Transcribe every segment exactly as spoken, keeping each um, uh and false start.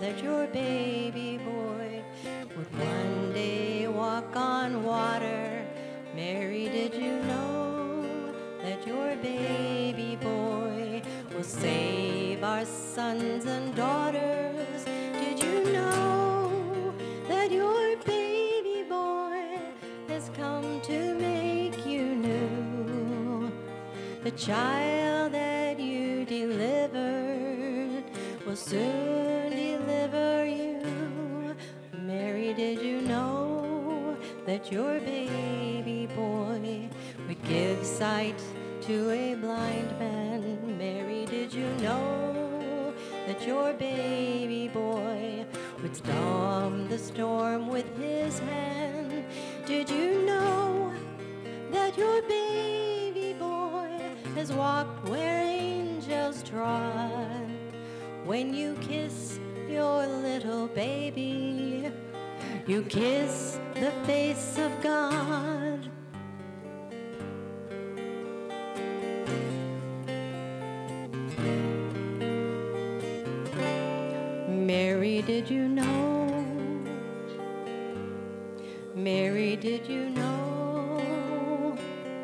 that your baby boy would one day walk on water. Mary, did you know that your baby boy will save our sons and daughters? Did you know that your baby boy has come to make you new? The child that you delivered will soon deliver you. Mary, did you know that your baby boy would give sight to a blind man? Mary, did you know that your baby boy would storm the storm with his hand? Did you know that your baby boy has walked where angels trod? When you kiss your little baby, you kiss the face of God. Mary, did you know? Mary, did you know?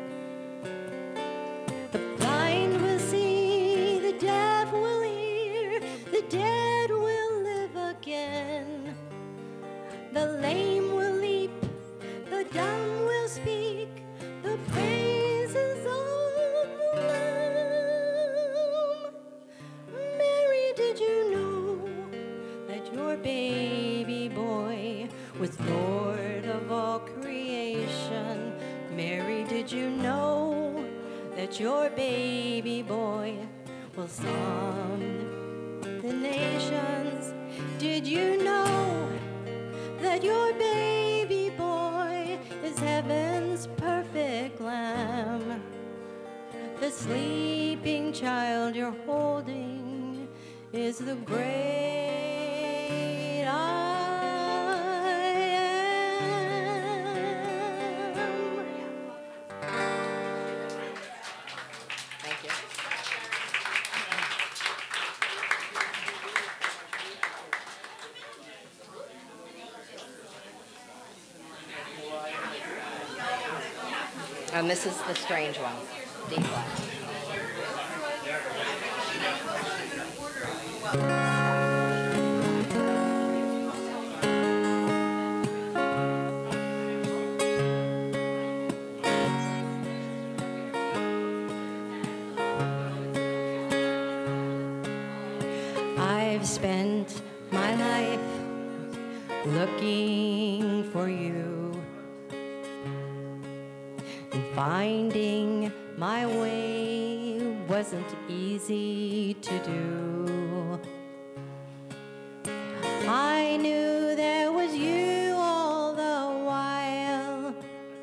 The blind will see, the deaf will hear, the dead will live again. The lame will leap, the dumb will speak, the praises of the Lamb. Mary, did you know that your baby boy was Lord of all creation? Mary, did you know that your baby boy will song the nations? Did you know that your baby boy is heaven's perfect lamb? The sleeping child you're holding is the great I am. Thank you. And this is the strange one, D flat. I've spent my life looking for you, and finding my way wasn't easy to do. I knew there was you all the while,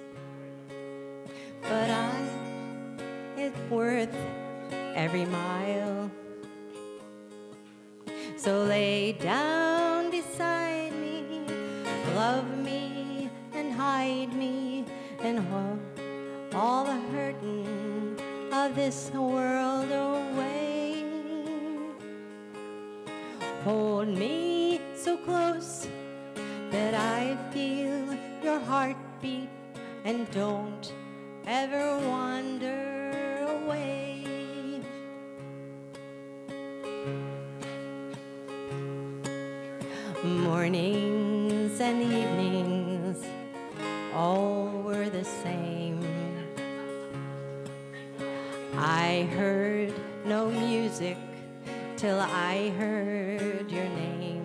but I, it's worth every mile. So lay down beside me, love me and hide me, and hold all the hurting of this world away. Hold me so close that I feel your heartbeat, and don't ever wander away. Mornings and evenings, all were the same. I heard no music till I heard your name.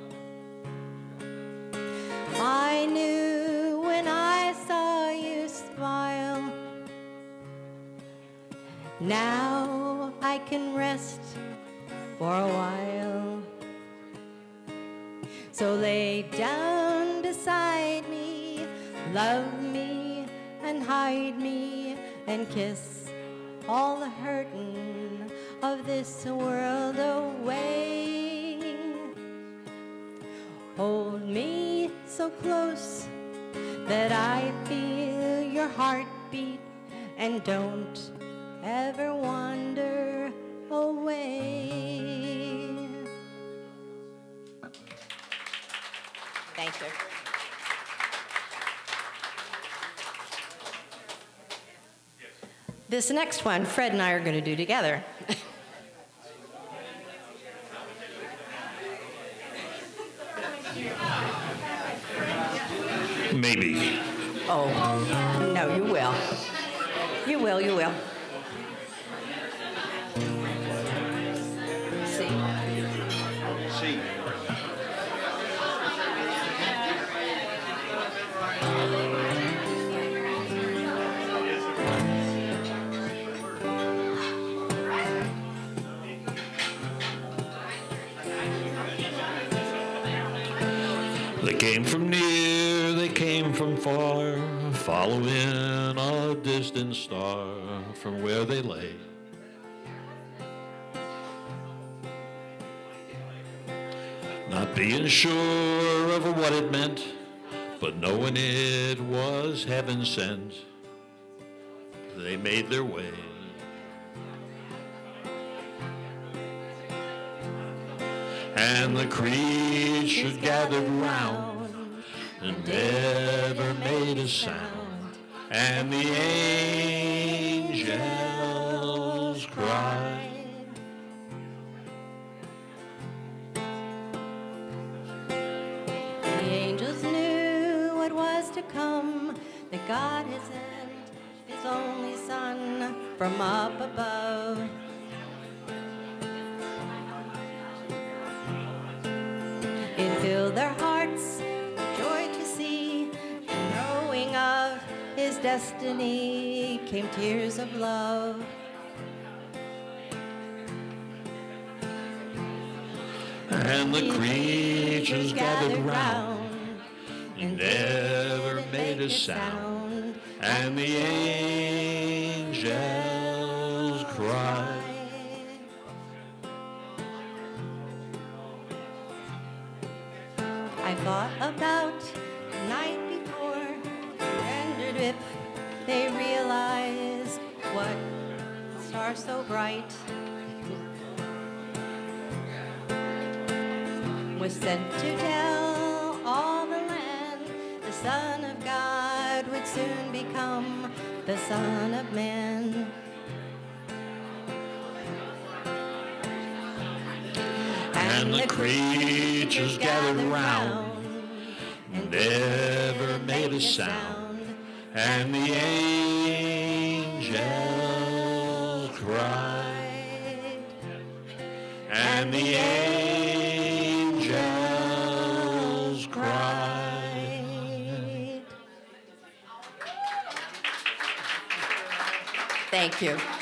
I knew when I saw you smile. Now I can rest for a while. So lay down beside me, love me and hide me, and kiss all the hurting of this world away. Hold me so close that I feel your heartbeat, and don't ever wander away. Thank you. This next one, Fred and I are going to do together. Maybe. Oh, no, you will. You will, you will. See. See. They came from near, they came from far, following a distant star from where they lay. Not being sure of what it meant, but knowing it was heaven sent, they made their way. And the creatures gathered round and never made a sound. And the angels cried. The angels knew what was to come, that God had sent his only Son from up above. It filled their hearts with joy to see, and knowing of his destiny came tears of love. And the creatures gathered round and never made a sound. And the angels cried. I thought about the night before, wondered if they realized what star so bright was sent to tell all the land the Son of God would soon become the Son of Man. And the creatures gathered round and never made a sound. And the angels cried. And the angels cried. Thank you.